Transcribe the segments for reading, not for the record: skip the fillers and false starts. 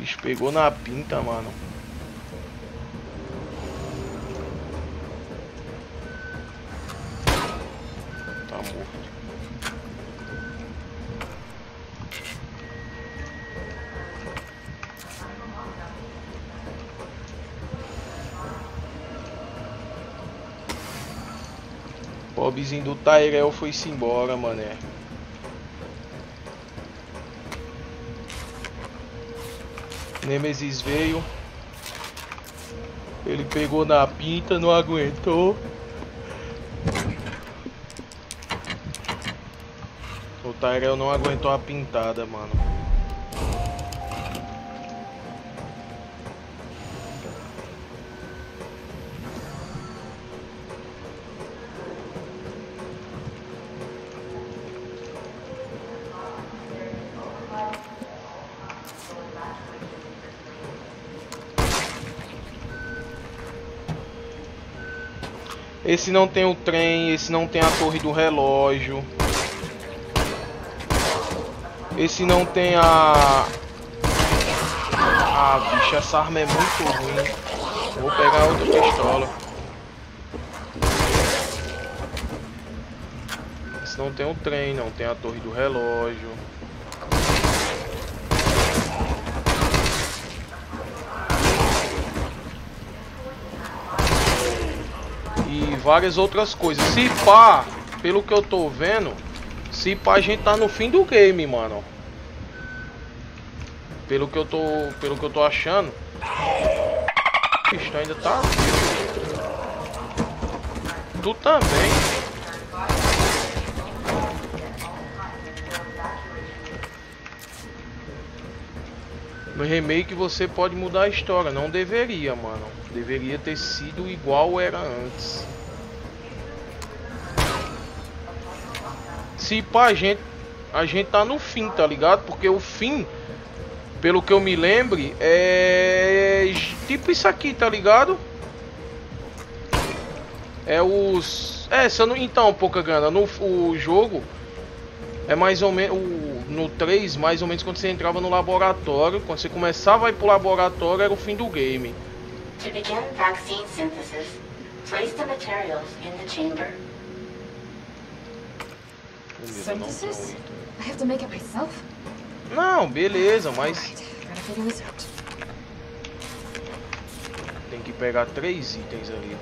bicho pegou na pinta, mano. Tá morto. Pobrezinho do Tyrell foi-se embora, mané. Nemesis veio. Ele pegou na pinta, não aguentou. O Tyrell não aguentou a pintada, mano. Esse não tem o trem, esse não tem a torre do relógio. Esse não tem a... Ah, bicho, essa arma é muito ruim. Vou pegar outra pistola. Esse não tem o trem, não tem a torre do relógio. E várias outras coisas. Se pá, pelo que eu tô vendo, se pá, a gente tá no fim do game, mano. Pelo que eu tô achando. Bicho, ainda tá. Tu também. No remake você pode mudar a história. Não deveria, mano. Deveria ter sido igual era antes. Se pá, a gente tá no fim, tá ligado? Porque o fim, pelo que eu me lembre, é tipo isso aqui, tá ligado? É os... É, se eu não... Então, pouca gana, o jogo é mais ou menos... No 3, mais ou menos quando você entrava no laboratório. Quando você começava a ir pro laboratório, era o fim do game. To begin vaccine synthesis, place the materials in the chamber. Synthesis? I have to make it myself? Não, beleza, mas Alright, gotta figure this out. tem que pegar 3 itens ali.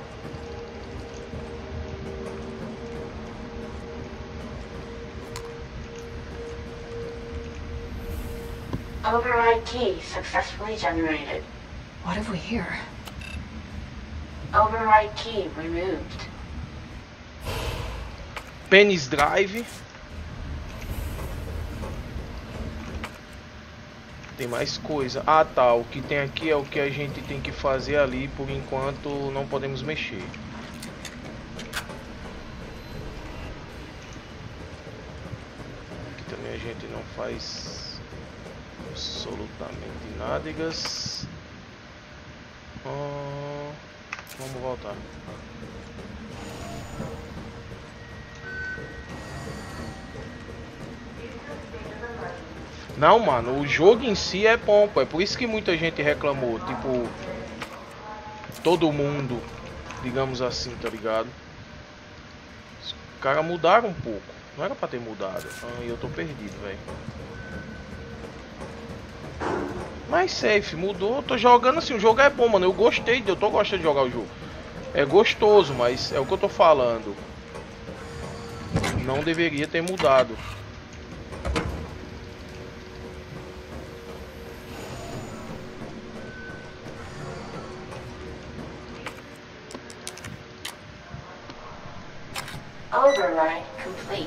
Override key successfully generated. What have we here? Override key removed. Penis Drive. Tem mais coisa. Ah, tá. O que tem aqui é o que a gente tem que fazer ali. Por enquanto não podemos mexer. Aqui também a gente não faz absolutamente nádegas. Vamos voltar. Não, mano, o jogo em si é bom, pô. É por isso que muita gente reclamou. Tipo, todo mundo, digamos assim, tá ligado? Os caras mudaram um pouco. Não era pra ter mudado. Ah, eu tô perdido, velho. Mas safe, mudou. Tô jogando assim, o jogo é bom, mano. Eu gostei, eu tô gostando de jogar o jogo. É gostoso, mas é o que eu tô falando. Não deveria ter mudado. Override complete.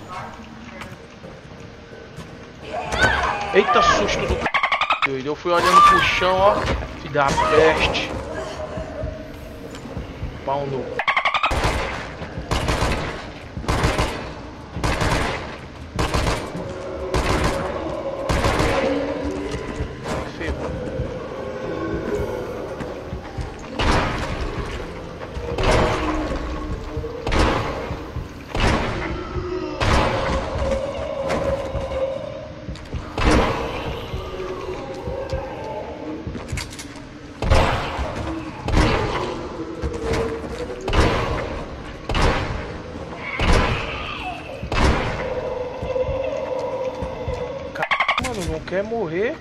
Eita, susto do c... Eu fui olhando pro chão, ó. Filho da peste. Pau no... Ferrou. quer morrer?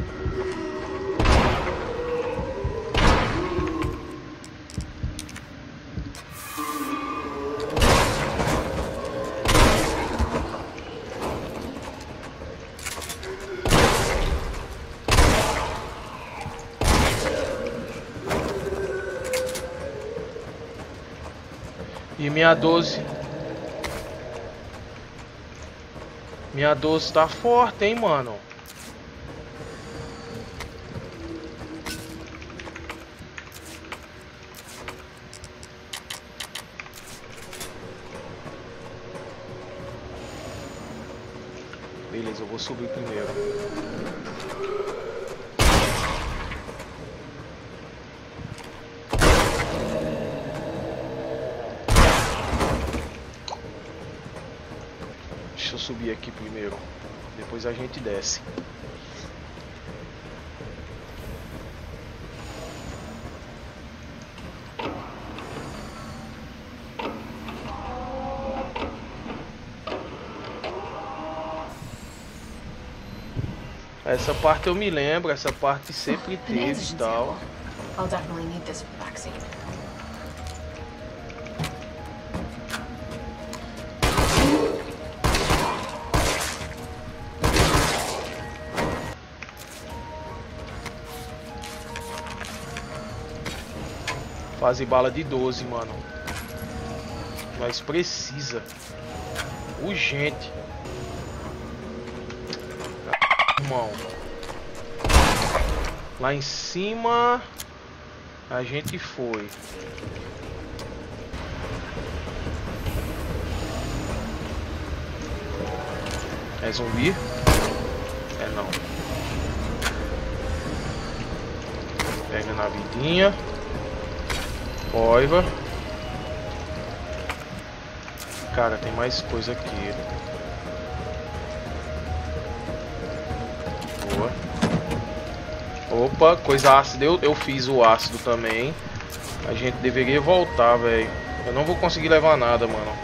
E minha 12. Minha 12 tá forte, hein, mano. Beleza, eu vou subir primeiro. Deixa eu subir aqui primeiro. Depois a gente desce. Essa parte eu me lembro, essa parte sempre An teve e antigen tal. sample. I'll definitely need this for the vaccine. Fase bala de 12, mano. Mas precisa. Urgente. Irmão. Lá em cima a gente foi. É zumbi? É não. Pega na vidinha. Coiva. Cara, tem mais coisa aqui. Boa. Opa, coisa ácida. Eu fiz o ácido também. A gente deveria voltar, velho. Eu não vou conseguir levar nada, mano.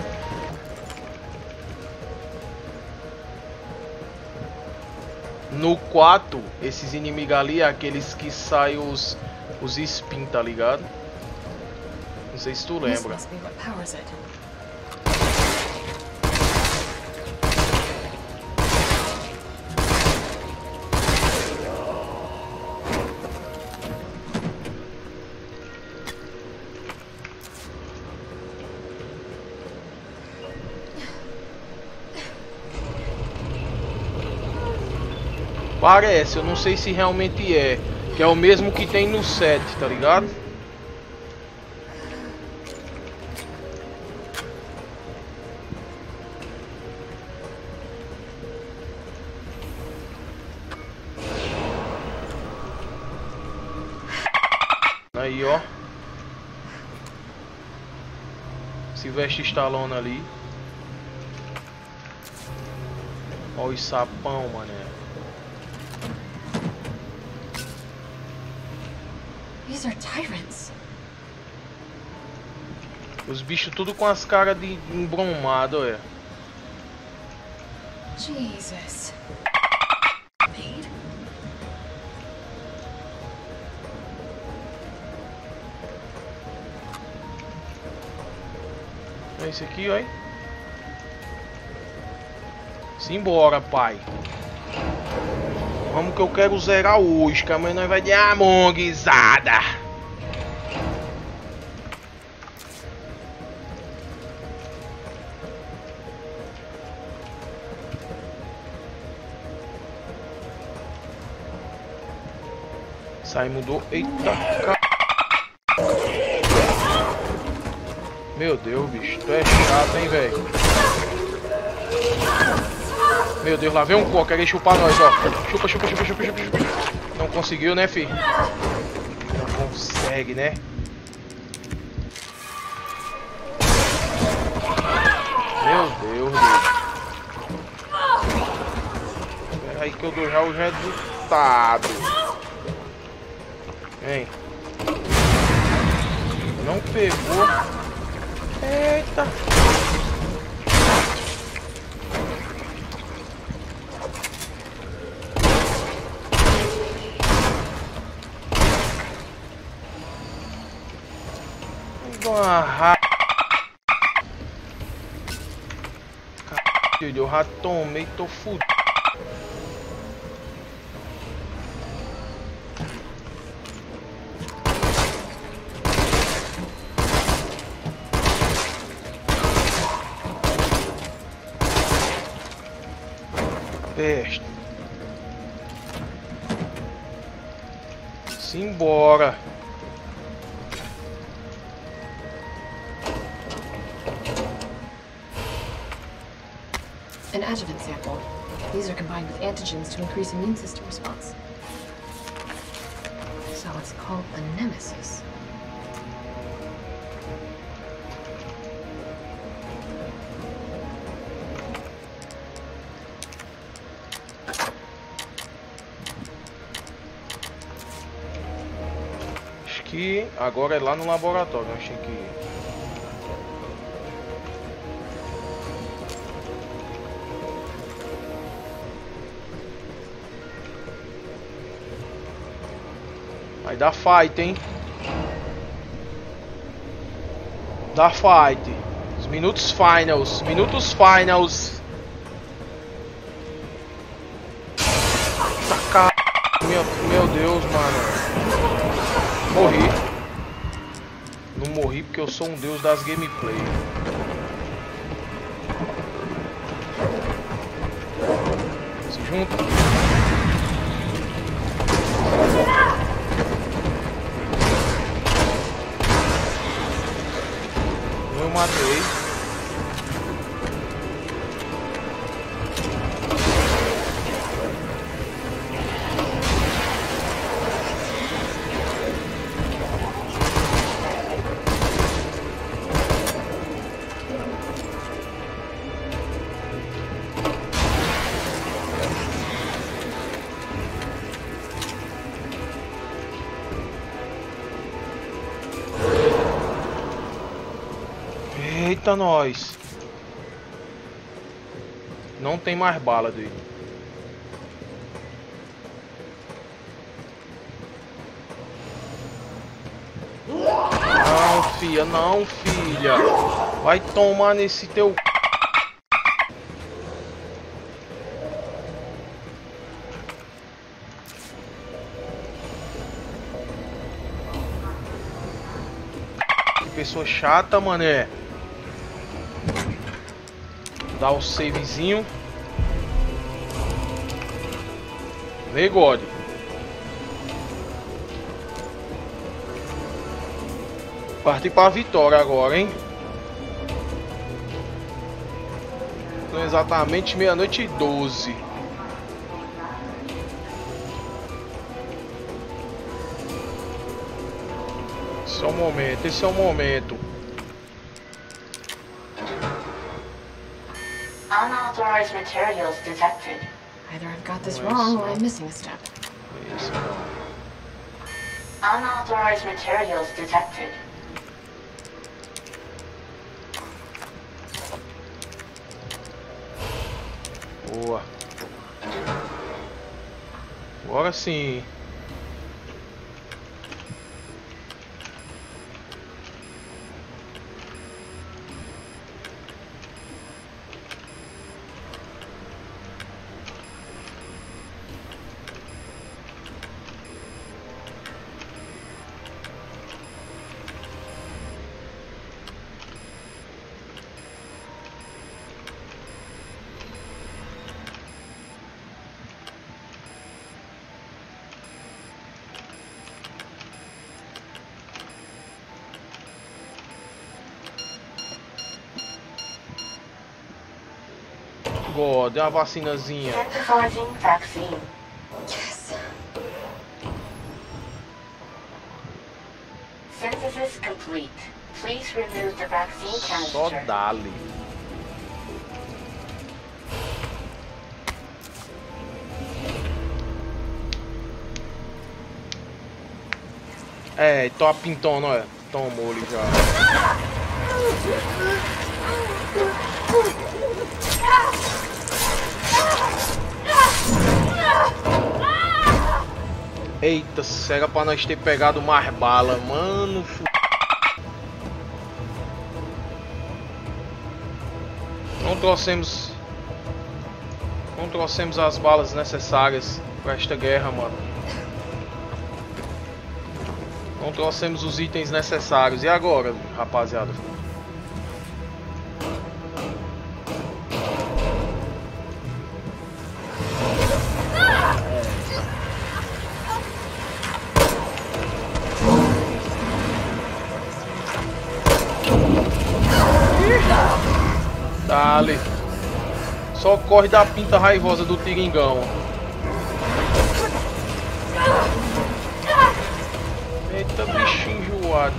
No 4, esses inimigos ali é aqueles que saem os spin, tá ligado? Não sei se tu This lembra. must be what powers it. Parece, eu não sei se realmente é. Que é o mesmo que tem no 7, tá ligado? Aí, ó. Sylvester Stallone ali. Ó os sapão, mané. These are tyrants. Os bichos tudo com as caras de embromado, é. Jesus. Paid? É esse aqui, ó. Simbora, pai. Vamos que eu quero zerar hoje, que amanhã nós vai de amonguizada. Saímos do... Eita, meu Deus, bicho, tu é chato, hein, velho. Meu Deus, lá vem um coca, quer chupar nós, ó. Chupa, chupa, chupa, chupa, chupa, chupa. Não conseguiu, né, fi? Não consegue, né? Meu Deus, Deus. Espera aí que eu dou já o resultado. Vem. Não pegou. Eita. Uma raiva. Caralho, eu já tomei, tô fudido. Peste. Simbora. An adjuvant sample. These are combined with antigens to increase immune system response. So it's called the Nemesis. Acho que agora é lá no laboratório, eu achei que ir. Vai dar fight, hein? Dá fight. Os minutos finals. Minutos finals. Tá, meu Deus, mano. Morri. Não morri porque eu sou um deus das gameplay. Se junta. Eu matei. Eita, nós. Não tem mais bala dele. Não, filha, não, filha. Vai tomar nesse teu... Que pessoa chata, mané. Dá o savezinho. Vem, God. Partir para a vitória agora, hein? São exatamente 00:12. Esse é o momento, esse é o momento. Unauthorized materials detected. Either I've got this wrong or I'm missing a step. Isso, Unauthorized materials detected. boa. Agora sim. God, é uma vacinazinha. Synthesizing vaccine. Yes. Synthesis complete. Please remove the vaccine Só canister. dá-lhe. É, tô a pintona, olha. Tomou ele já. Eita, cega pra nós ter pegado mais bala, mano. Não trouxemos as balas necessárias para esta guerra, mano. Não trouxemos os itens necessários. E agora, rapaziada? Dale. Só corre da pinta raivosa do tiringão. Eita, bichinho enjoado.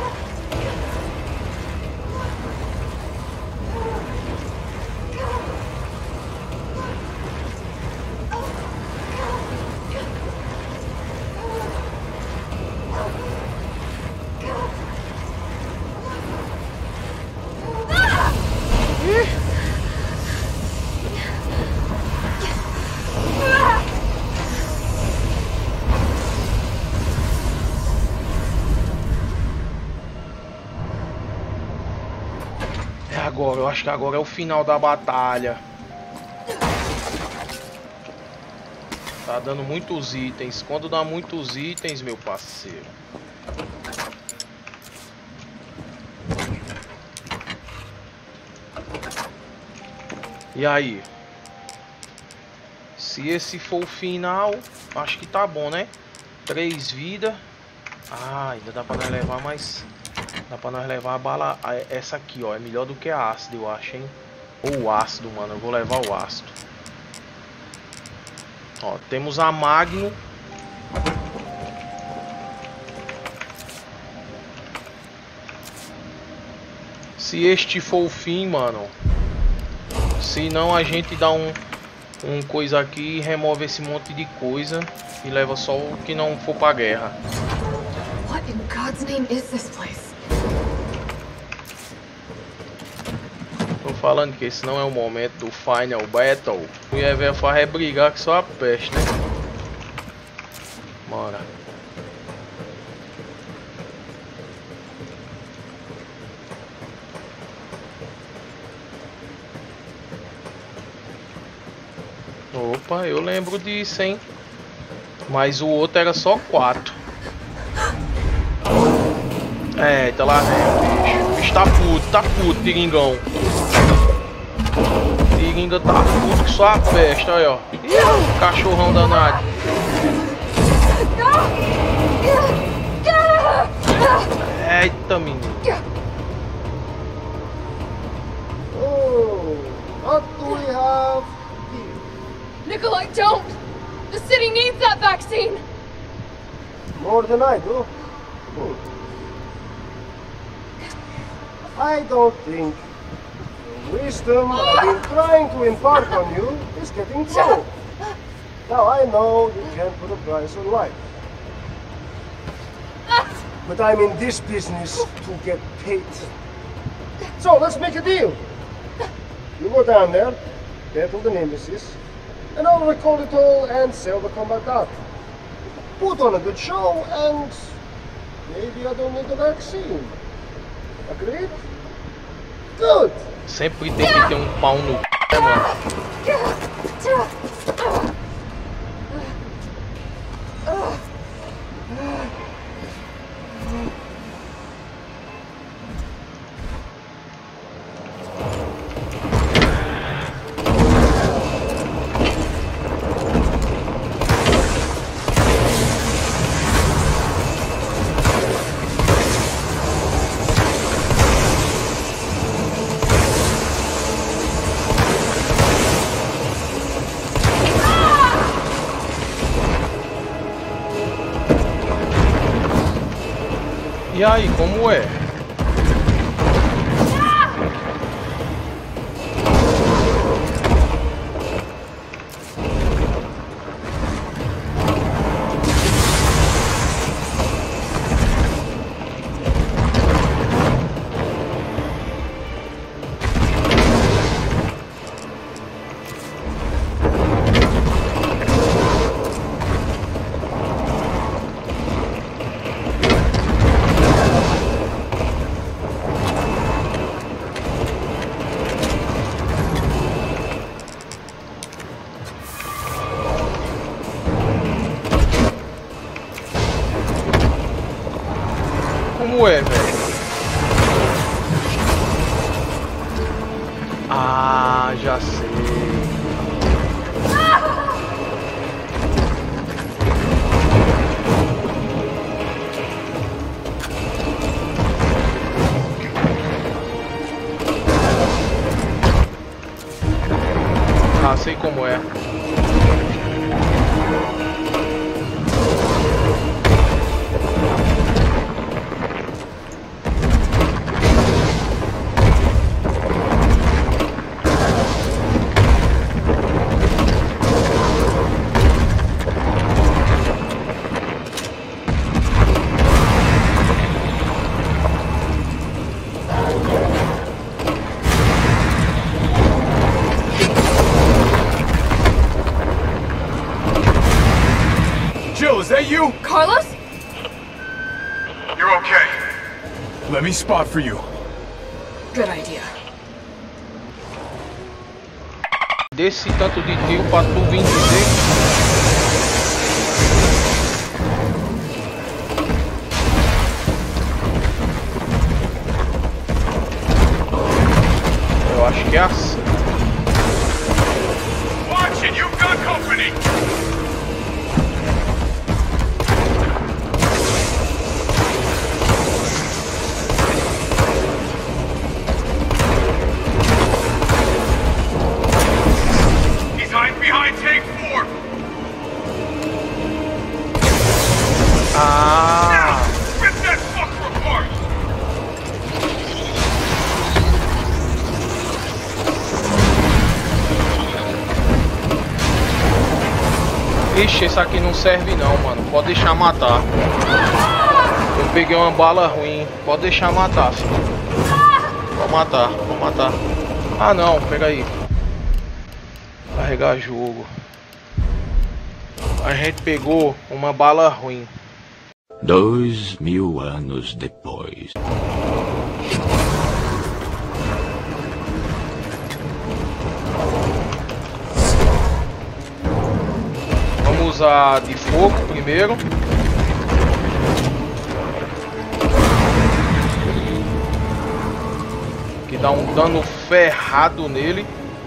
Agora, eu acho que agora é o final da batalha. Tá dando muitos itens. Quando dá muitos itens, meu parceiro. E aí? Se esse for o final, acho que tá bom, né? 3 vidas. Ah, ainda dá pra nós levar mais... Dá pra nós levar a bala... Essa aqui, ó. É melhor do que a ácido, eu acho, hein? Ou o ácido, mano. Eu vou levar o ácido. Ó, temos a Magnum. Se este for o fim, mano. Se não, a gente dá um coisa aqui e remove esse monte de coisa. E leva só o que não for pra guerra. What in God's name is this place? Tô falando que esse não é o momento do Final Battle. O Ever faz é brigar que só a peste, né? Bora. Opa, eu lembro disso, hein? Mas o outro era só 4. É, tá lá vem o bicho. Tá puto, tiringão. Tiringa tá puto que só a peste, olha, ó. Cachorrão danado. Eita, menino. Oh, what do we have here? Nikolai, don't! The city needs that vaccine! More than I do. I don't think the wisdom I've been trying to impart on you is getting through. Now I know you can't put a price on life. But I'm in this business to get paid. So let's make a deal. You go down there, battle the Nemesis, and I'll recall it all and sell the combat art. Put on a good show and maybe I don't need the vaccine. Agreed? Good! Sempre tem que ter um pau no c, mano. E aí, como é? sei como é. Jill, is that you? Carlos? You're okay. Let me spot for you. Good idea. Desse tanto de tiro pra tu vir dizer. Eu acho que é assim. Watch it, you've got company. He's hiding behind tank 4. Ah, Rip that fucker apart. ixi, esse aqui não serve não, mano. Pode deixar matar. Eu peguei uma bala ruim. Pode deixar matar, filho. Pode matar, pode matar. Ah não, pega aí. Carregar jogo. A gente pegou uma bala ruim. 2000 anos depois. Vamos usar de fogo primeiro. Que dá um dano ferrado nele.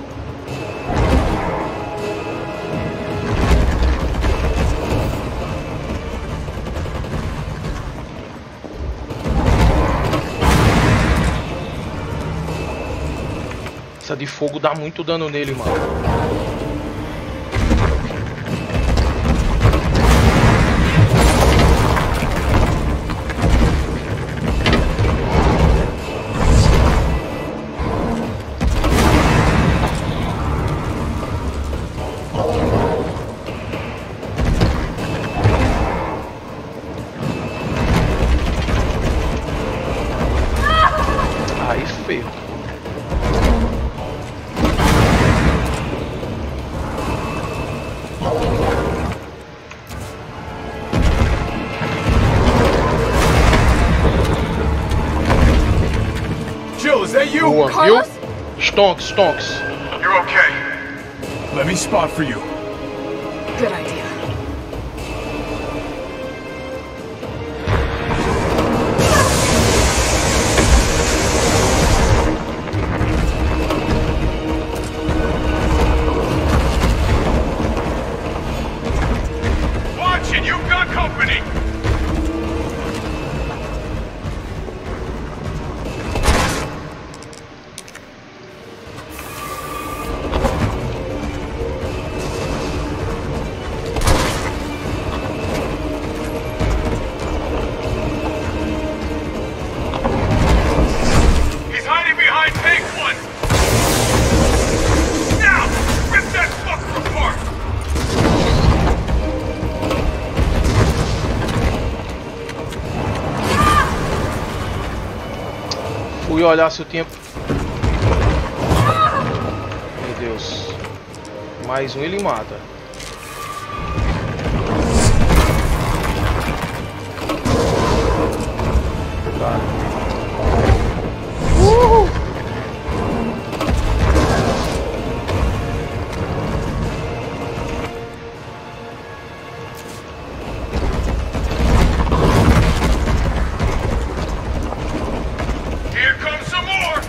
Essa de fogo dá muito dano nele, mano. Aí ferro. Jill, is that you? Boa, viu? Carlos? Stonks, stonks. You're okay. Let me spot for you. Good idea. Watch it, you've got company. He's hiding behind tank 1. Now, rip that fucker apart. Fui olhar se eu tinha... Meu Deus. Mais um ele mata. Cara. Here comes some more.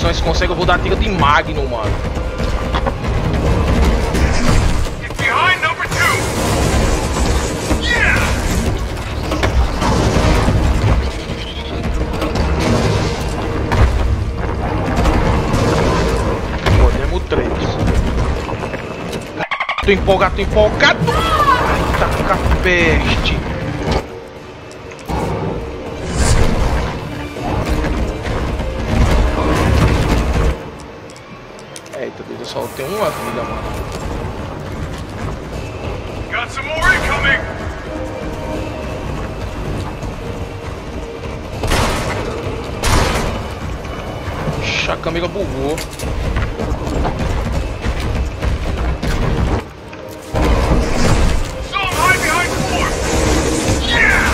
facções conseguem, eu vou dar tiro de Magnum, mano. Get behind number 2! Yeah! Podemos 3. Tô empolgado, tô empolgado. Eita, peste. Eita, Deus, eu só tenho uma vida, mano. Got some more incoming! Ixi, a câmera bugou. Saw him hide behind 4! Yeah!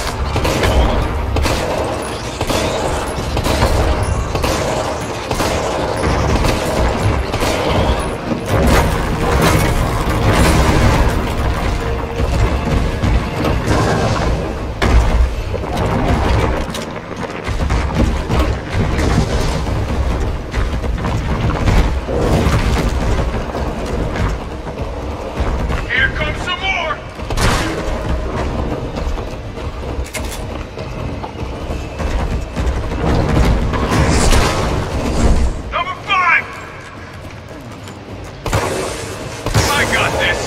Here comes some more! Number 5! I got this!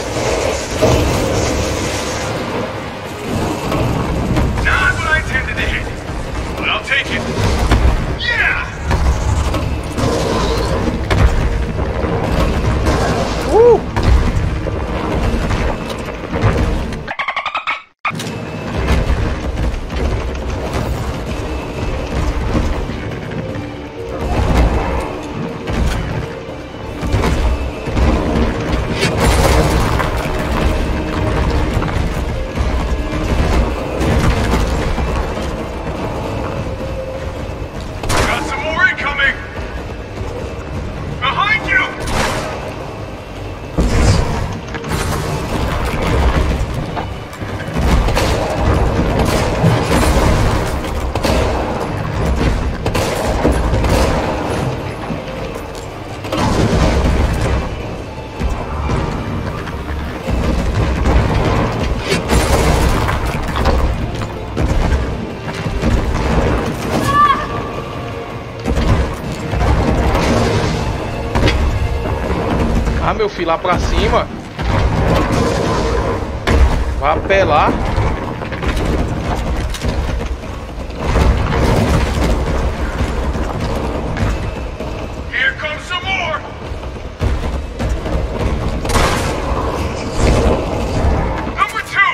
Not what I intended to hit, but I'll take it. Yeah! Got some more incoming! Behind you! Ah, meu filho, lá pra cima. Vai apelar. Here comes some more! Number 2!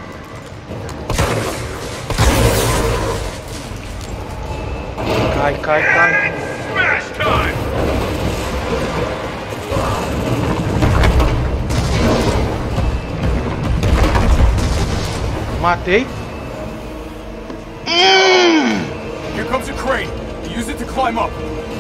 Cai, cai, cai. Smash time! Matei. Here comes a crane. Use it to climb up.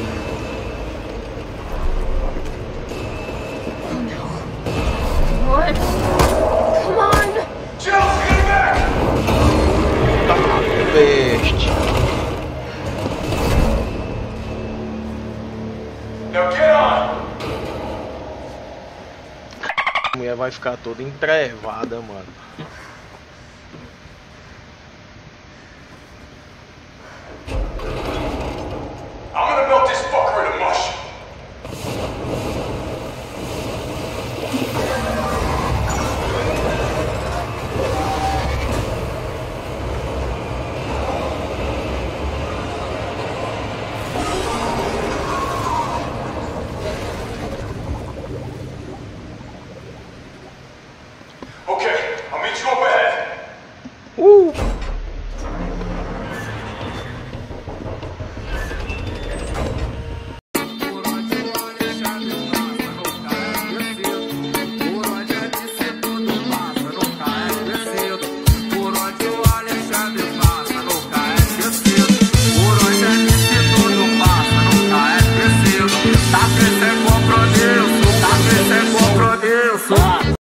Come on. Come on. Jill, get back! Tá, peste. Now get on! A mulher vai ficar toda entrevada, mano.